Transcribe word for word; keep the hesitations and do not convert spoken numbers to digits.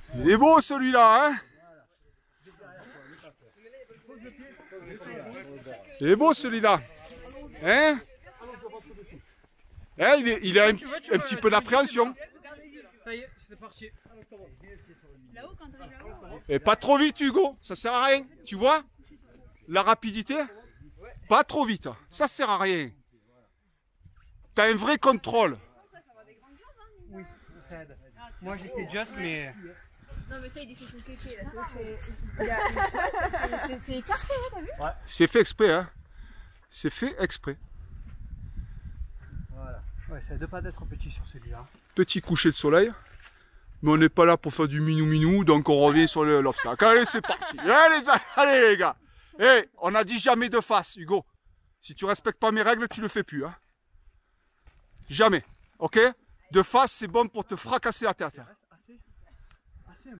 Il est beau celui-là, hein? Il est beau celui-là. Hein? Hein, il, est, il a un, un petit peu d'appréhension. Ça y est, c'est parti. Et pas trop vite, Hugo, ça sert à rien. Tu vois? La rapidité? Pas trop vite, ça sert à rien. T'as un vrai contrôle. Oui, ça aide. Moi j'étais just, mais. Non mais ça il fait son kéké là. C'est écarté, t'as vu? Ouais. C'est fait exprès, hein. C'est fait exprès. Voilà. Ouais, ça aide pas d'être petit sur celui-là. Petit coucher de soleil. Mais on n'est pas là pour faire du minou-minou, donc on revient sur l'obstacle. Allez, c'est parti. Allez, allez les gars. Eh, hey, on a dit jamais de face, Hugo. Si tu respectes pas mes règles, tu le fais plus. Hein. Jamais. Ok? De face, c'est bon pour te fracasser la tête.